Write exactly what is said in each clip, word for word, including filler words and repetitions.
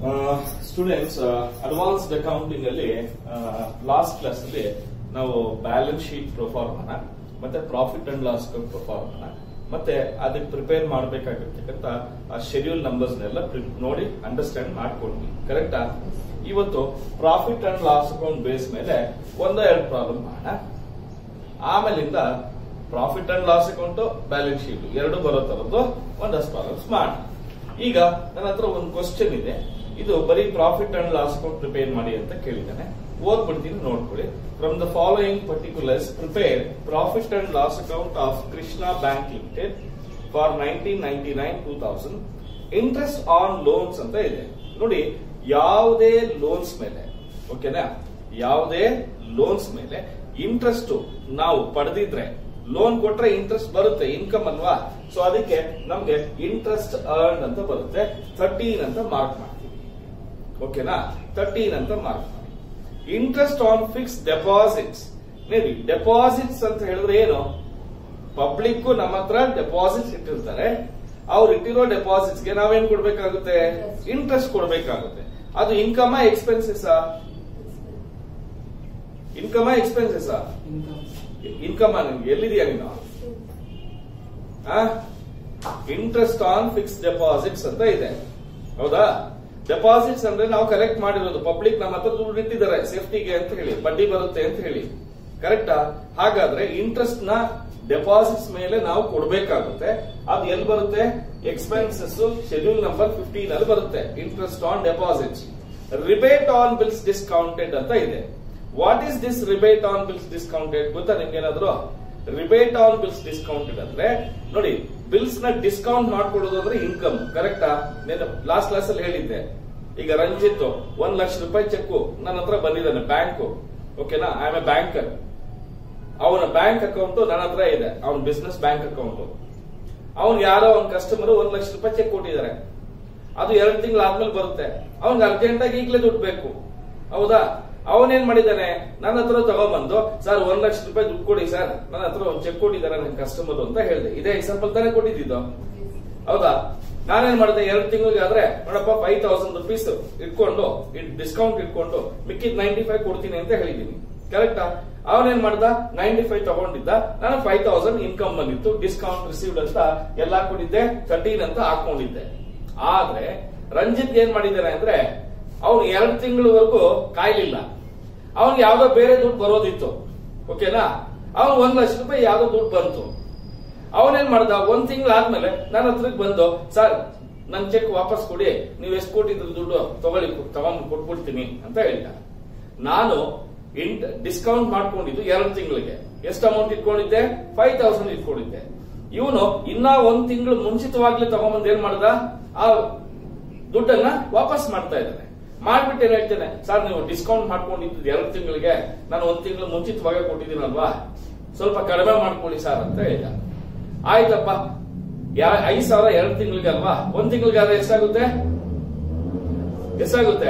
Students, advanced accounting ಅಲ್ಲಿ last class ಅಲ್ಲಿ ನಾವು ಬ್ಯಾಲೆನ್ಸ್ ಶೀಟ್ ಪ್ರೊಫಾರ್ಮನ ಮತ್ತೆ ಪ್ರಾಫಿಟ್ ಅಂಡ್ ಲಾಸ್ ಪ್ರೊಫಾರ್ಮನ ಮತ್ತೆ ಅದಕ್ಕೆ ಪ್ರಿಪೇರ್ ಮಾಡಬೇಕಾಗಿರ್ತಕ್ಕಂಥ ಆ ಶೆಡ್ಯೂಲ್ ನಂಬರ್ಸ್ ನೆಲ್ಲ ನೋಡಿ ಅಂಡರ್ಸ್ಟ್ಯಾಂಡ್ ಮಾಡ್ಕೊಂಡ್ವಿ. ಕರೆಕ್ಟಾ? ಇವತ್ತು profit and loss account base ಮೇಲೆ ಒಂದ ಎರಡು ಪ್ರಾಬ್ಲಮ್ ಮಾಡೋಣ. ಆಮೇಲಿಂದ profit and loss account, balance sheet ಎರಡು ಬರೋ ತರದ್ದು ಒಂದಷ್ಟು ಪ್ರಾಬ್ಲಮ್ಸ್ ಮಾಡೋಣ. ಈಗ ನನ್ನ ಹತ್ರ ಒಂದು ಕ್ವಶನ್ ಇದೆ. ಇದು ಬರೀ profit and loss account prepare ಮಾಡಿ ಅಂತ ಕೇಳಿದ್ದಾನೆ. ಓದ್ಬಿಡ್ತೀನಿ, ನೋಡ್ಕೊಳ್ಳಿ. From the following particulars prepare profit and loss account of Krishna bank limited for nineteen ninety nine two thousand interest on loans ಅಂತ ಇದೆ. ನೋಡಿ, ಯಾವುದೇ ಲೋನ್ಸ್ ಮೇಲೆ, ಓಕೆನಾ, ಯಾವುದೇ ಲೋನ್ಸ್ ಮೇಲೆ ಇಂಟ್ರೆಸ್ಟ್ ನಾವು ಪಡೆದಿದ್ರೆ, ಲೋನ್ ಕೊಟ್ರೆ ಇಂಟ್ರೆಸ್ಟ್ ಬರುತ್ತೆ, ಇನ್ಕಮ್ ಅಲ್ವಾ. ಸೊ ಅದಕ್ಕೆ ನಮ್ಗೆ ಇಂಟ್ರೆಸ್ಟ್ ಅರ್ನ್ ಅಂತ ಬರುತ್ತೆ. ಥರ್ಟೀನ್ ಅಂತ ಮಾರ್ಕ್ ಮಾಡ್ತೀವಿ. ಓಕೆನಾ? ಥರ್ಟೀನ್ ಅಂತ ಮಾರ್ಕ್ ಮಾಡಿ. Interest on fix deposits. ನೋಡಿ, ಡೆಪಾಸಿಟ್ಸ್ ಅಂತ ಹೇಳಿದ್ರೆ ಏನು? ಪಬ್ಲಿಕ್ ನಮ್ಮ ಹತ್ರ ಡೆಪಾಸಿಟ್ಸ್ ಇಟ್ಟಿರ್ತಾರೆ. ಅವ್ರು ಇಟ್ಟಿರೋ ಡೆಪಾಸಿಟ್ಸ್ ಗೆ ನಾವೇನ್ ಕೊಡ್ಬೇಕಾಗುತ್ತೆ? ಇಂಟ್ರೆಸ್ಟ್ ಕೊಡ್ಬೇಕಾಗುತ್ತೆ. ಅದು income expenses? Income expenses? Income. ನಿಮ್ಗೆ ಎಲ್ಲಿದೆಯಾ ನೀನು? ಇಂಟ್ರೆಸ್ಟ್ ಆನ್ ಫಿಕ್ಸ್ ಡೆಪಾಸಿಟ್ಸ್ ಅಂತ ಇದೆ, ಹೌದಾ? ಡೆಪಾಸಿಟ್ಸ್ ಅಂದ್ರೆ ನಾವು ಕಲೆಕ್ಟ್ ಮಾಡಿರೋದು, ಪಬ್ಲಿಕ್ ನಮ್ಮ ಹತ್ರ ದುಡ್ಡು ಇಟ್ಟಿದ್ದಾರೆ ಸೇಫ್ಟಿಗೆ ಅಂತ ಹೇಳಿ, ಬಡ್ಡಿ ಬರುತ್ತೆ ಅಂತ ಹೇಳಿ. ಕರೆಕ್ಟಾ? ಹಾಗಾದ್ರೆ ಇಂಟ್ರೆಸ್ಟ್ ನ ಡೆಪಾಸಿಟ್ಸ್ ಮೇಲೆ ನಾವು ಕೊಡಬೇಕಾಗುತ್ತೆ. ಅದು ಎಲ್ಲಿ ಬರುತ್ತೆ? ಎಕ್ಸ್ಪೆನ್ಸಸ್ ಶೆಡ್ಯೂಲ್ ನಂಬರ್ ಫಿಫ್ಟೀನ್ ಅಲ್ಲಿ ಬರುತ್ತೆ. Interest on deposits. Rebate on bills discounted ಅಂತ ಇದೆ. What is this rebate on bills discounted? ಗೊತ್ತಾ ನಿಮ್ಗೆ ಏನಾದ್ರು? ರಿಬೇಟ್ ಆನ್ ಬಿಲ್ಸ್ ಡಿಸ್ಕೌಂಟೆಡ್ ಅಂದ್ರೆ ನೋಡಿ, ಬಿಲ್ಸ್ ನ ಡಿಸ್ಕೌಂಟ್ ಮಾಡ್ಕೊಡೋದು ಅಂದ್ರೆ ಇನ್ಕಮ್. ಕರೆಕ್ಟಾ? నేను ಲಾಸ್ಟ್ ಕ್ಲಾಸ್ ಅಲ್ಲಿ ಹೇಳಿದ್ದೆ. ಈಗ ರಂಜಿತ್ ಒಂದ್ ಲಕ್ಷ ರೂಪಾಯಿ ಚೆಕ್ ನನ್ನ ಹತ್ರ ಬಂದಿದ್ದಾನೆ ಬ್ಯಾಂಕ್. ಓಕೆನಾ? I am a banker. ಅವನ ಬ್ಯಾಂಕ್ ಅಕೌಂಟ್ ನನ್ನ ಹತ್ರ ಇದೆ, ಅವನ ಬಿಸ್ನೆಸ್ ಬ್ಯಾಂಕ್ ಅಕೌಂಟ್. ಅವನ್ ಯಾರೋ ಒಂದ್ ಕಸ್ಟಮರ್ ಒಂದ್ ಲಕ್ಷ ರೂಪಾಯಿ ಚೆಕ್ ಕೊಟ್ಟಿದ್ದಾರೆ. ಅದು ಎರಡು ತಿಂಗಳು ಆದ್ಮೇಲೆ ಬರುತ್ತೆ. ಅವನ್ಗೆ ಅರ್ಜೆಂಟ್ ಆಗಿ ಈಗಲೇ ದುಡ್ಡು ಬೇಕು, ಹೌದಾ? ಅವನೇನ್ ಮಾಡಿದ್ದಾನೆ? ನನ್ನ ಹತ್ರ ತಗೊಂಡ್ಬಂದು, ಸರ್ ಒಂದ್ ಲಕ್ಷ ರೂಪಾಯಿ ದುಡ್ಡು ಕೊಡಿ ಸರ್, ನನ್ನ ಹತ್ರ ಒಂದು ಚೆಕ್ ಕೊಟ್ಟಿದ್ದಾರೆ ನನ್ನ ಕಸ್ಟಮರ್ ಅಂತ ಹೇಳಿದೆ. ಇದೇ ಎಕ್ಸಾಂಪಲ್ ತಾನೇ ಕೊಟ್ಟಿದ್ದು, ಹೌದಾ? ನಾನೇನ್ ಮಾಡಿದೆ? ಎರಡು ತಿಂಗಳಿಗೆ ಆದ್ರೆ ನೋಡಪ್ಪ ಫೈವ್ ತೌಸಂಡ್ ರುಪೀಸ್ ಇಟ್ಕೊಂಡು ಡಿಸ್ಕೌಂಟ್ ಇಟ್ಕೊಂಡು ಮಿಕ್ಕಿದ್ ನೈಂಟಿ ಫೈವ್ ಕೊಡ್ತೀನಿ ಅಂತ ಹೇಳಿದೀನಿ. ಕರೆಕ್ಟಾ? ಅವನೇನ್ ಮಾಡ್ದ? ನೈಂಟಿ ಫೈವ್ ತಗೊಂಡಿದ್ದ, ನಾನು ಫೈವ್ ತೌಸಂಡ್ ಇನ್ಕಮ್ ಬಂದಿತ್ತು, ಡಿಸ್ಕೌಂಟ್ ರಿಸೀವ್ಡ್ ಅಂತ ಎಲ್ಲ ಕೊಟ್ಟಿದ್ದೆ, ಥರ್ಟೀನ್ ಅಂತ ಹಾಕೊಂಡಿದ್ದೆ. ಆದ್ರೆ ರಂಜಿತ್ ಏನ್ ಮಾಡಿದ್ದಾನೆ ಅಂದ್ರೆ, ಅವ್ನು ಎರಡು ತಿಂಗಳವರೆಗೂ ಕಾಯ್ಲಿಲ್ಲ. ಅವ್ನ್ ಯಾವ್ದೋ ಬೇರೆ ದುಡ್ಡು ಬರೋದಿತ್ತು, ಓಕೆನಾ? ಅವ್ನು ಒಂದ್ ಲಕ್ಷ ರೂಪಾಯಿ ಯಾವ್ದೋ ದುಡ್ಡು ಬಂತು. ಅವನೇನ್ ಮಾಡ್ದ? ಒಂದ್ ತಿಂಗಳಾದ್ಮೇಲೆ ನನ್ನ ಹತ್ರಕ್ಕೆ ಬಂದು, ಸರ್ ನನ್ ಚೆಕ್ ವಾಪಸ್ ಕೊಡಿ, ನೀವ್ ಎಷ್ಟು ಕೊಟ್ಟಿದ್ರು ದುಡ್ಡು ತಗೊಳ್ಳಿ, ತಗೊಂಡ್ ಕೊಟ್ಬಿಡ್ತೀನಿ ಅಂತ ಹೇಳಿದ. ನಾನು ಇಂಟ್ ಡಿಸ್ಕೌಂಟ್ ಮಾಡ್ಕೊಂಡಿದ್ದು ಎರಡು ತಿಂಗಳಿಗೆ. ಎಷ್ಟು ಅಮೌಂಟ್ ಇಟ್ಕೊಂಡಿದ್ದೆ? ಫೈವ್ ತೌಸಂಡ್ ಇಟ್ಕೊಂಡಿದ್ದೆ. ಇವನು ಇನ್ನ ಒಂದ್ ತಿಂಗಳು ಮುಂಚಿತವಾಗ್ಲೇ ತಗೊಂಡ್ಬಂದ್ ಏನ್ ಮಾಡ್ದ? ಆ ದುಡ್ಡನ್ನ ವಾಪಸ್ ಮಾಡ್ತಾ ಇದ್ದಾನೆ. ಮಾಡ್ಬಿಟ್ಟು ಏನ್ ಹೇಳ್ತೇನೆ? ಸರ್ ನೀವು ಡಿಸ್ಕೌಂಟ್ ಮಾಡ್ಕೊಂಡಿದ್ದು ಎರಡು ತಿಂಗಳಿಗೆ, ನಾನು ಒಂದ್ ತಿಂಗಳು ಮುಂಚಿತವಾಗಿ ಕೊಟ್ಟಿದ್ದೀನಲ್ವಾ, ಸ್ವಲ್ಪ ಕಡಿಮೆ ಮಾಡ್ಕೊಳ್ಳಿ ಸರ್ ಅಂತ ಹೇಳಿದ. ಆಯ್ತಪ್ಪ, ಐದ್ ಸಾವಿರ ಎರಡು ತಿಂಗಳಿಗೆ ಅಲ್ವಾ, ಒಂದ್ ತಿಂಗಳಿಗೆ ಆದ್ರೆ ಎಷ್ಟಾಗುತ್ತೆ? ಎಷ್ಟಾಗುತ್ತೆ?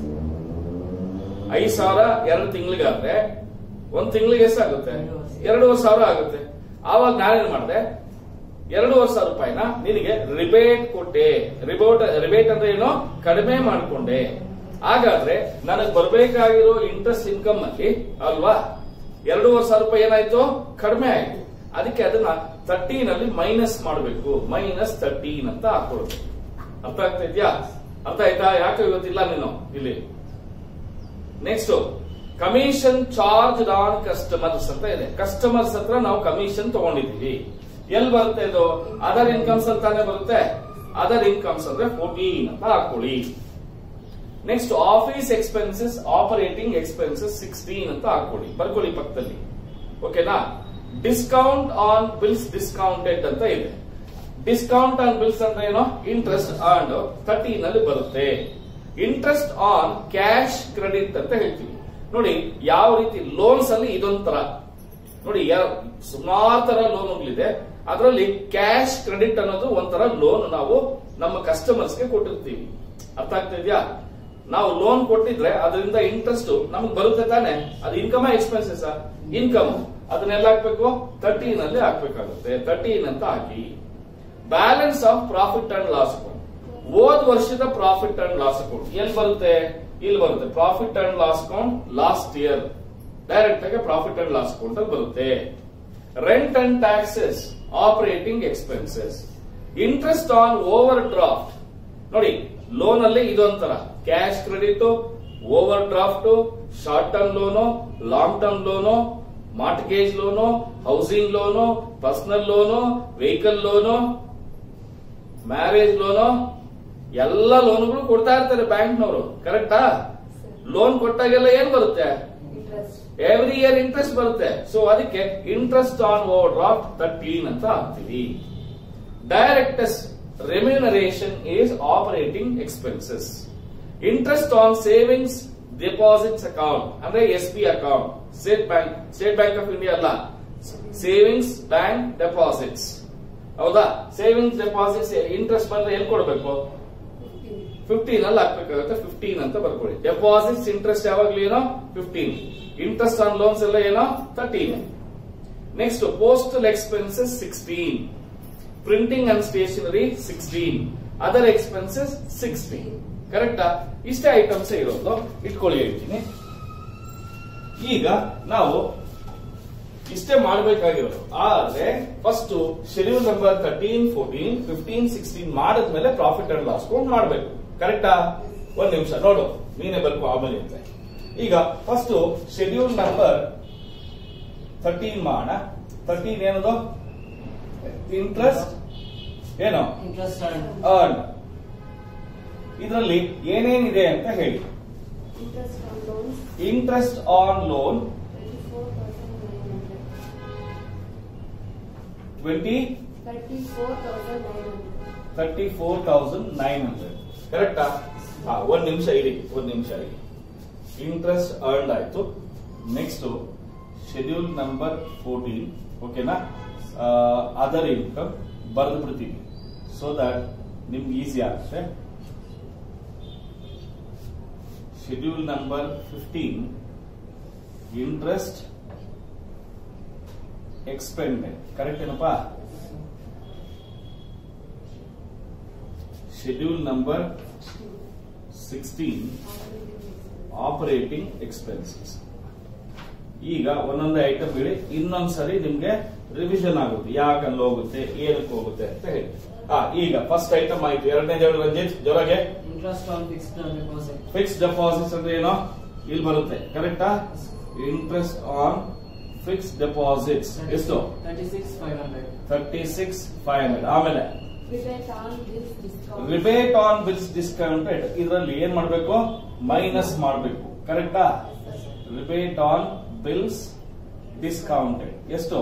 ಐದ್ ಸಾವಿರ ಎರಡು ತಿಂಗಳಿಗಾದ್ರೆ ಒಂದ್ ತಿಂಗಳಿಗೆ ಎಷ್ಟಾಗುತ್ತೆ? ಎರಡೂವರೆ ಸಾವಿರ ಆಗುತ್ತೆ. ಆವಾಗ ನಾನೇನ್ ಮಾಡಿದೆ? ಎರಡೂವರೆ ಸಾವಿರ ರೂಪಾಯಿನ ನಿನಗೆ ರಿಬೇಟ್ ಕೊಟ್ಟೆ. ರಿಬೋಟ್ ರಿಬೇಟ್ ಅಂದ್ರೆ ಏನೋ? ಕಡಿಮೆ ಮಾಡ್ಕೊಂಡೆ. ಹಾಗಾದ್ರೆ ನನಗೆ ಬರ್ಬೇಕಾಗಿರೋ ಇಂಟ್ರೆಸ್ಟ್ ಇನ್ಕಮ್ ಅಲ್ಲಿ ಅಲ್ವಾ ಎರಡೂವರೆ ಸಾವಿರ ರೂಪಾಯಿ ಏನಾಯ್ತು? ಕಡಿಮೆ ಆಯ್ತು. ಅದಕ್ಕೆ ಅದನ್ನ ತರ್ಟೀನ್ ಅಲ್ಲಿ ಮೈನಸ್ ಮಾಡಬೇಕು. ಮೈನಸ್ ತರ್ಟೀನ್ ಅಂತ ಹಾಕೊಳ್ಬೇಕು. ಅರ್ಥ ಆಗ್ತಾ ಇದೆಯಾ? ಅರ್ಥ ಆಯ್ತಾ? ಯಾಕೆ ಇವತ್ತಿಲ್ಲ ನೀನು ಇಲ್ಲಿ? Next, commission charge on customers ಅಂತ ಇದೆ. ಕಸ್ಟಮರ್ಸ್ ಹತ್ರ ನಾವು ಕಮಿಷನ್ ತಗೊಂಡಿದ್ದೀವಿ. ಎಲ್ಲಿ ಬರುತ್ತೆ ಇದು? ಅದರ್ ಇನ್ಕಮ್ಸ್ ಅಂತಾನೆ ಬರುತ್ತೆ. ಅದರ್ ಇನ್ಕಮ್ಸ್ ಅಂದ್ರೆ ಫೋರ್ಟೀನ್ ಅಂತ ಹಾಕೊಳ್ಳಿ. Next, office expenses operating expenses sixteen ಅಂತ ಹಾಕೊಳ್ಳಿ, ಬರ್ಕೊಳ್ಳಿ ಪಕ್ಕದಲ್ಲಿ. ಓಕೆನಾ? ಡಿಸ್ಕೌಂಟ್ ಆನ್ ಬಿಲ್ಸ್ ಡಿಸ್ಕೌಂಟೆಡ್ ಅಂತ ಇದೆ. ಡಿಸ್ಕೌಂಟ್ ಆನ್ ಬಿಲ್ಸ್ ಅಂದ್ರೆ ಏನೋ? ಇಂಟ್ರೆಸ್ಟ್ ಅರ್ನ್ಡ್ ಥರ್ಟೀನ್ ಅಲ್ಲಿ ಬರುತ್ತೆ. ಇಂಟ್ರೆಸ್ಟ್ ಆನ್ ಕ್ಯಾಶ್ ಕ್ರೆಡಿಟ್ ಅಂತ ಹೇಳ್ತೀವಿ. ನೋಡಿ, ಯಾವ ರೀತಿ ಲೋನ್ಸ್ ಅಲ್ಲಿ ಇದೊಂಥರ ನೋಡಿ, ಸುಮಾರು ತರ ಲೋನ್ಗಳಿದೆ. ಅದರಲ್ಲಿ ಕ್ಯಾಶ್ ಕ್ರೆಡಿಟ್ ಅನ್ನೋದು ಒಂಥರ ಲೋನ್ ನಾವು ನಮ್ಮ ಕಸ್ಟಮರ್ಸ್ಗೆ ಕೊಟ್ಟಿರ್ತೀವಿ. ಅರ್ಥ ಆಗ್ತಾ ಇದೆಯಾ? ನಾವು ಲೋನ್ ಕೊಟ್ಟಿದ್ರೆ ಅದರಿಂದ ಇಂಟ್ರೆಸ್ಟ್ ನಮ್ಗೆ ಬರುತ್ತೆ ತಾನೆ. ಅದು ಇನ್ಕಮ್ ಎಕ್ಸ್ಪೆನ್ಸಸ್? ಇನ್ಕಮ್. ಅದನ್ನೆಲ್ಲ ಹಾಕ್ಬೇಕು? ತರ್ಟೀನ್ ಅಲ್ಲಿ ಹಾಕ್ಬೇಕಾಗುತ್ತೆ. ತರ್ಟೀನ್ ಅಂತ ಹಾಕಿ. Balance of profit and loss account. ಹೋದ ವರ್ಷದ ಪ್ರಾಫಿಟ್ ಅಂಡ್ ಲಾಸ್ ಅಕೌಂಟ್ ಎಲ್ಲಿ ಬರುತ್ತೆ? ಇಲ್ಲಿ ಬರುತ್ತೆ. Profit and loss account last year direct ಆಗಿ ಪ್ರಾಫಿಟ್ ಅಂಡ್ ಲಾಸ್ ಅಕೌಂಟ್ ಅಲ್ಲಿ ಬರುತ್ತೆ. Rent and taxes operating expenses. Interest on overdraft ನೋಡಿ, ಲೋನ್ ಅಲ್ಲಿ ಇದೊಂಥರ cash credit, overdraft, short term loan, long term loan, mortgage loan, housing loan, personal loan, vehicle loan, marriage loan, ಎಲ್ಲ ಲೋನ್ಗಳು ಕೊಡ್ತಾ ಇರ್ತಾರೆ ಬ್ಯಾಂಕ್ನವರು. ಕರೆಕ್ಟಾ? ಲೋನ್ ಕೊಟ್ಟಾಗೆಲ್ಲ ಏನ್ ಬರುತ್ತೆ? ಎವ್ರಿ ಇಯರ್ ಇಂಟ್ರೆಸ್ಟ್ ಬರುತ್ತೆ. ಸೊ ಅದಕ್ಕೆ interest on overdraft thirteen ಅಂತ ಹಾಕ್ತೀವಿ. Directors remuneration is operating expenses. Interest on savings deposits account ಅಂದ್ರೆ S P account, state bank state bank of India ಅಲ್ಲ, ಸೇವಿಂಗ್ಸ್ ಬ್ಯಾಂಕ್ ಡೆಪಾಸಿಟ್ಸ್. ಹೌದಾ? Savings deposits interest ಬಂದ್ರೆ ಎಲ್ಲಿ ಕೊಡಬೇಕು? Fifteen ಅಲ್ಲಿ ಹಾಕ್ಬೇಕಾಗುತ್ತೆ. Fifteen ಅಂತ ಬರ್ಕೊಳ್ಳಿ. ಡೆಪಾಸಿಟ್ಸ್ ಇಂಟ್ರೆಸ್ಟ್ ಯಾವಾಗ್ಲೂ ಏನೋ ಫಿಫ್ಟೀನ್, ಇಂಟ್ರೆಸ್ಟ್ ಆನ್ ಲೋನ್ಸ್ ಎಲ್ಲ ಏನೋ thirteen. Next postal expenses sixteen, printing and stationery sixteen, other expenses sixteen. ಕರೆಕ್ಟಾ? ಇಷ್ಟೇ ಐಟಮ್ಸ್ ಇರೋದು, ಇಟ್ಕೊಳ್ಳಿ ಹೇಳ್ತೀನಿ. ಈಗ ನಾವು ಇಷ್ಟೇ ಮಾಡಬೇಕಾಗಿರೋದು. ಆದ್ರೆ first schedule number thirteen, fourteen, fifteen, sixteen ಮಾಡಿದ್ಮೇಲೆ ಪ್ರಾಫಿಟ್ ಅಂಡ್ ಲಾಸ್ ಅಕೌಂಟ್ ಮಾಡಬೇಕು. ಕರೆಕ್ಟಾ? ಒಂದ್ ನಿಮಿಷ ನೋಡು, ನೀನೇ ಬರ್ಕು ಆಮೇಲೆ ಅಂತ. ಈಗ ಫಸ್ಟ್ ಶೆಡ್ಯೂಲ್ ನಂಬರ್ ತರ್ಟೀನ್ ಮಾಡೋಣ. ತರ್ಟೀನ್ ಏನದು? ಇಂಟ್ರೆಸ್ಟ್ ಏನು? Interest earn. ಇದರಲ್ಲಿ ಏನೇನಿದೆ ಅಂತ ಹೇಳಿ. Interest on loan twenty thirty four thousand nine hundred. ಕರೆಕ್ಟಾ? ಹಾ, ಒಂದ್ ನಿಮಿಷ ಇರಿ, ಒಂದ್ ನಿಮಿಷ ಇರಿ. ಇಂಟ್ರೆಸ್ಟ್ ಅರ್ನ್ ಆಯ್ತು. ನೆಕ್ಸ್ಟ್ ಶೆಡ್ಯೂಲ್ ನಂಬರ್ ಫೋರ್ಟೀನ್, ಓಕೆನಾ? ಅದರ್ ಇನ್ಕಮ್ ಬರೆದು ಬಿಡ್ತೀವಿ ಸೊ ದಟ್ ನಿಮ್ಗೆ ಈಸಿ ಆಗುತ್ತೆ. Schedule number fifteen interest expended. Correct ಏನಪ್ಪಾ? Schedule number sixteen operating expenses. ಈಗ ಒಂದೊಂದೇ ಐಟಮ್ ಹೇಳಿ, ಇನ್ನೊಂದ್ಸರಿ ನಿಮ್ಗೆ ರಿವಿಷನ್ ಆಗುತ್ತೆ, ಯಾಕಲ್ಲಿ ಹೋಗುತ್ತೆ, ಏನಕ್ಕೆ ಹೋಗುತ್ತೆ ಅಂತ ಹೇಳಿ. ಹಾ, ಈಗ ಫಸ್ಟ್ ಐಟಮ್ ಆಯ್ತು. ಎರಡನೇದು ಹೇಳಿ ರಂಜಿತ್ ಜೊತೆಗೆ. Interest on fixed deposit. Fixed deposits ಅಂದ್ರೆ ಏನೋ ಇಲ್ಲಿ ಬರುತ್ತೆ. ಕರೆಕ್ಟಾ? ಇಂಟ್ರೆಸ್ಟ್ ಆನ್ ಫಿಕ್ಸ್ಡ್ ಡೆಪಾಸಿಟ್ಸ್ ಎಷ್ಟು? Thirty six five hundred. Thirty six five hundred. ಆಮೇಲೆ ರಿಬೇಟ್ ಆನ್ ಬಿಲ್ಸ್ ಡಿಸ್ಕೌಂಟೆಡ್. ಇದರಲ್ಲಿ ಏನ್ ಮಾಡಬೇಕು? ಮೈನಸ್ ಮಾಡಬೇಕು. ಕರೆಕ್ಟಾ? ರಿಬೇಟ್ ಆನ್ ಬಿಲ್ಸ್ ಡಿಸ್ಕೌಂಟೆಡ್ ಎಷ್ಟು?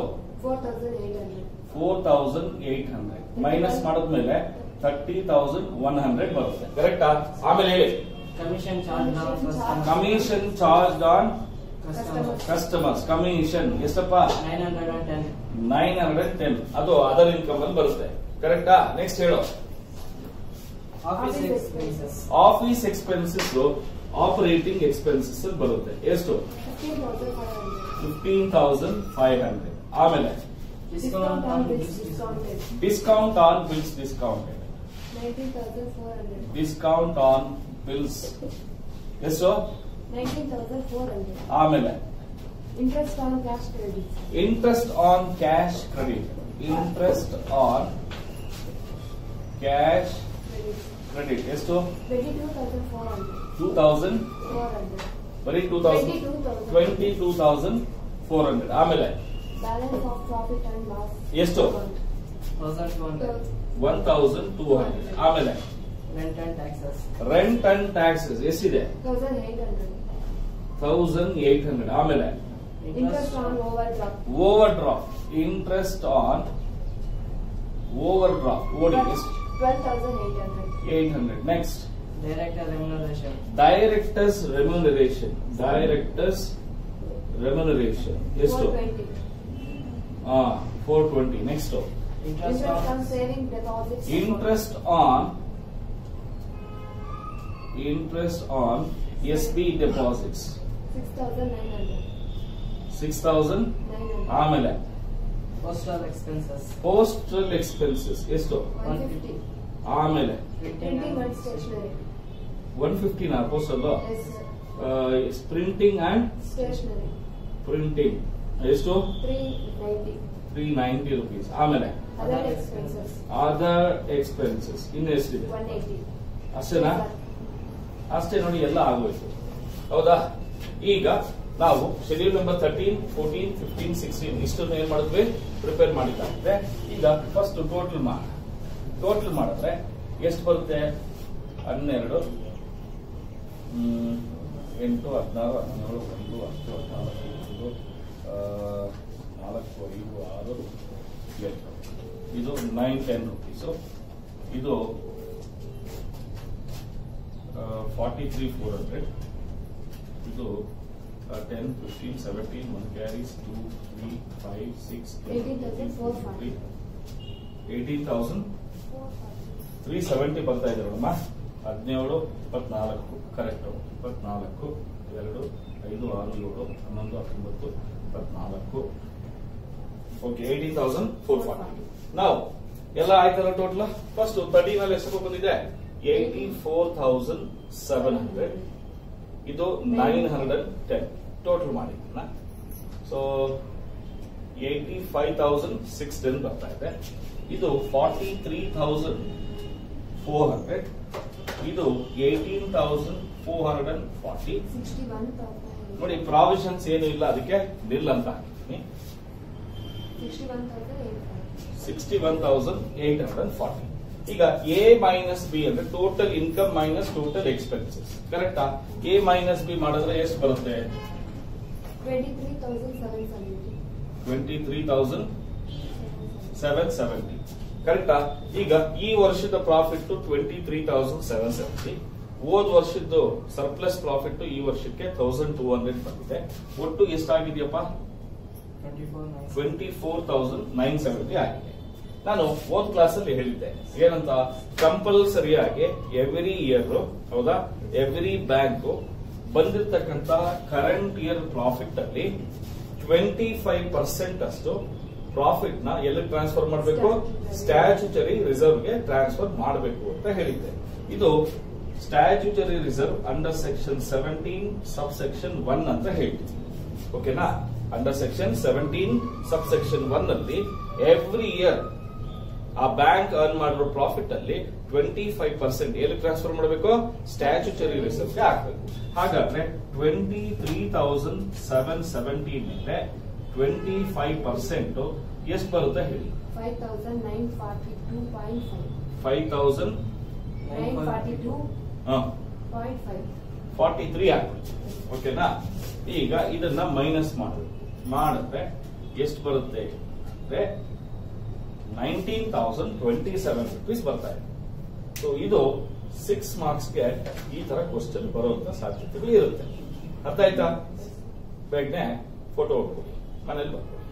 Four thousand eight hundred. Minus ಮಾಡಿದ್ಮೇಲೆ ತರ್ಟಿ ತೌಸಂಡ್ ಒನ್ ಹಂಡ್ರೆಡ್ ಬರುತ್ತೆ. ಕರೆಕ್ಟಾ? ಆಮೇಲೆ ಹೇಳಿ. Commission charge on commission charge on customers. Commission ಎಷ್ಟಪ್ಪ? Nine hundred and ten. Nine hundred ten. ಅದು ಅದರ್ ಇನ್ಕಮ್ ಅಲ್ಲಿ ಬರುತ್ತೆ. ಕರೆಕ್ಟಾ? ನೆಕ್ಸ್ಟ್ ಹೇಳು. Office expenses. Office expenses operating expenses ಬರುತ್ತೆ. ಎಷ್ಟು? Fifteen thousand five hundred. ಆಮೇಲೆ discount on bills discounted. Discount on bills discounted. Nineteen thousand four hundred. Discount on bills ಎಷ್ಟು? Nineteen thousand four hundred. ಆಮೇಲೆ interest on cash credit. Interest on cash credit. Interest on cash credit ಎಷ್ಟು? Twenty two thousand four hundred. Two thousand four hundred. ಬರೀ two thousand twenty two thousand four hundred. ಆಮೇಲೆ balance of profit and loss ಎಷ್ಟು? Thousand two hundred. One thousand two hundred. ಆಮೇಲೆ rent and taxes. Rent and taxes ಎಷ್ಟಿದೆ? Thousand eight hundred. Thousand eight hundred. ಆಮೇಲೆ interest on overdraft. Overdraft. Interest on overdraft OD ಎಷ್ಟು? Twelve thousand eight hundred. Eight hundred. Next director remuneration. Directors remuneration. Directors remuneration ಎಷ್ಟು? Four twenty. ಹಾ, four twenty. Next interest interest on on saving deposits. Interest on interest on S B deposits six thousand nine hundred. Six thousand. Nine hundred. ಆಮೇಲೆ postal expenses. Postal expenses ಎಷ್ಟು? One fifty. ಆಮೇಲೆ Printing and stationery. One ಫಿಫ್ಟಿನ postal Yes, sir. Printing and Stationery. Printing ಎಷ್ಟು three ninety. Three ninety rupees. ಆಮೇಲೆ Other expenses. Other expenses ಇನ್ನು ಎಷ್ಟಿದೆ? one eighty. ಅಷ್ಟೇನಾ? Yes, sir. ಅಷ್ಟೇ ನೋಡಿ, ಎಲ್ಲ ಆಗೋಯ್ತು. ಹೌದಾ? ಈಗ ನಾವು schedule number thirteen fourteen fifteen sixteen ಇಷ್ಟನ್ನು ಏನ್ ಮಾಡಿದ್ವಿ? ಪ್ರಿಪೇರ್ ಮಾಡಿದ್ದಾಗಿದೆ. ಈಗ ಫಸ್ಟ್ ಟೋಟಲ್ ಮಾಡ ಟೋಟಲ್ ಮಾಡಿದ್ರೆ ಎಷ್ಟು ಬರುತ್ತೆ? ಹನ್ನೆರಡು ಹ್ಮ್ ಎಂಟು ಹದಿನಾರು ಹದಿನೇಳು ಒಂದು ಹತ್ತು ಹದಿನಾಲ್ಕು ಒಂದು ನಾಲ್ಕು ಐದು ಆರು ಎಂಟು, ಇದು ನೈನ್ ಟೆನ್ ರುಪೀಸು. ಇದು ಫಾರ್ಟಿ ತ್ರೀ ಫೋರ್ ಹಂಡ್ರೆಡ್. ಇದು ten fifteen seventeen one carries two three five six eighteen thousand four forty. Eighteen thousand three seventy ಬರ್ತಾ ಇದೆ ನೋಡಮ್ಮ. ಹದಿನೇಳು ಇಪ್ಪತ್ನಾಲ್ಕು ಕರೆಕ್ಟ್. ಇಪ್ಪತ್ನಾಲ್ಕು ಎರಡು ಐದು ಆರು ಏಳು ಹನ್ನೊಂದು ಹತ್ತೊಂಬತ್ತು ಇಪ್ಪತ್ನಾಲ್ಕು. Okay, eighteen thousand four forty. ನಾವು ಎಲ್ಲ ಆಯ್ತಲ್ಲ ಟೋಟಲ್. ಫಸ್ಟ್ ತರ್ಟೀನ್ ಅಲ್ಲಿ ಎಷ್ಟು ಬಂದಿದೆ? Eighty four thousand seven hundred. ಇದು ನೈನ್ ಹಂಡ್ರೆಡ್ ಟೆನ್ ಟೋಟಲ್ ಮಾಡಿದ್ನ. So eighty five thousand six ten ಬರ್ತಾ ಇದೆ. ಇದು forty three thousand four hundred. ಇದು eighteen thousand four hundred and forty. sixty-one thousand. ನೋಡಿ, ಪ್ರಾವಿಷನ್ಸ್ ಏನು ಇಲ್ಲ, ಅದಕ್ಕೆ ನಿಲ್ ಅಂತ ಹಾಕಿದ್ದೀನಿ. sixty-one thousand eight hundred. Sixty one thousand eight hundred and forty. ಈಗ ಎ ಮೈನಸ್ ಬಿ ಅಂದ್ರೆ total income minus total expenses. ಕರೆಕ್ಟಾ? ಎ ಮೈನಸ್ ಬಿ ಮಾಡಿದ್ರೆ ಎಷ್ಟು ಬರುತ್ತೆ? twenty-three thousand seven seventy. Twenty three thousand seven seventy. ಕರೆಕ್ಟಾ? ಈಗ ಈ ವರ್ಷದ profit twenty three thousand seven seventy. ಹೋದ್ ವರ್ಷದ್ದು ಸರ್ಪ್ಲಸ್ ಪ್ರಾಫಿಟ್ ಈ ವರ್ಷಕ್ಕೆ ತೌಸಂಡ್ ಟೂ ಹಂಡ್ರೆಡ್ ಬಂದಿದೆ. ಒಟ್ಟು ಎಷ್ಟಾಗಿದೆಯಪ್ಪ? Twenty four thousand nine seventy ಆಗಿದೆ. ನಾನು ಹೋದ್ ಕ್ಲಾಸ್ ಅಲ್ಲಿ ಹೇಳಿದ್ದೆ ಏನಂತ, ಕಂಪಲ್ಸರಿಯಾಗಿ ಎವ್ರಿ ಇಯರ್, ಹೌದಾ, ಎವ್ರಿ ಬ್ಯಾಂಕ್ ಬಂದಿರತಕ್ಕಂತ ಕರೆಂಟ್ ಇಯರ್ ಪ್ರಾಫಿಟ್ ಅಲ್ಲಿ ಟ್ವೆಂಟಿ ಫೈವ್ ಪರ್ಸೆಂಟ್ ಅಷ್ಟು ಪ್ರಾಫಿಟ್ ನ ಎಲ್ಲಿ ಟ್ರಾನ್ಸ್ಫರ್ ಮಾಡಬೇಕು? ಸ್ಟ್ಯಾಚ್ಯುಟರಿ ರಿಸರ್ವ್ ಗೆ ಟ್ರಾನ್ಸ್ಫರ್ ಮಾಡಬೇಕು ಅಂತ ಹೇಳಿದ್ದೆ. ಇದು statutory reserve under section seventeen sub section one ಅಂತ ಹೇಳ್ತೀವಿ. ಓಕೆನಾ? Under section seventeen sub section one ಅಲ್ಲಿ ಎವ್ರಿ ಇಯರ್ ಆ ಬ್ಯಾಂಕ್ ಅರ್ನ್ ಮಾಡಿರೋ ಪ್ರಾಫಿಟ್ ಅಲ್ಲಿ ಟ್ವೆಂಟಿ ಫೈವ್ ಪರ್ಸೆಂಟ್ ಎಲ್ಲಿ ಟ್ರಾನ್ಸ್ಫರ್ ಮಾಡಬೇಕು? ಸ್ಟ್ಯಾಚ್ಯುಟರಿ ರಿಸರ್ವ್ ಗೆ ಹಾಕಬೇಕು. ಹಾಗಾದ್ರೆ twenty three thousand seven seventy ಮೇಲೆ ಟ್ವೆಂಟಿ ಫೈವ್ ಪರ್ಸೆಂಟ್ ಎಷ್ಟು ಬರುತ್ತೆ ಹೇಳಿ? five thousand nine forty-two point five. Five thousand nine forty-two point five. Forty three ಆಗ್ಬಿಡುತ್ತೆ. ಓಕೆನಾ? ಈಗ ಇದನ್ನ ಮೈನಸ್ ಮಾಡಿ ಮಾಡಿದ್ರೆ ಎಷ್ಟು ಬರುತ್ತೆ ಅಂದ್ರೆ nineteen thousand twenty seven rupees ಬರ್ತಾ ಇದೆ. ಸೊ ಇದು ಸಿಕ್ಸ್ ಮಾರ್ಕ್ಸ್ಗೆ ಈ ತರ ಕ್ವಶನ್ ಬರುವಂತ ಸಾಧ್ಯತೆಗಳು ಇರುತ್ತೆ. ಅರ್ಥ ಆಯ್ತಾ? ಬೇಗನೆ ಫೋಟೋ ಹೊಡ್ಕೊಳ್ಳಿ, ಮನೇಲಿ ಬರ್ಕೊಳ್ಳಿ.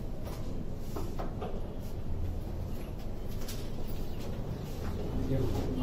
ಹ್ಮ್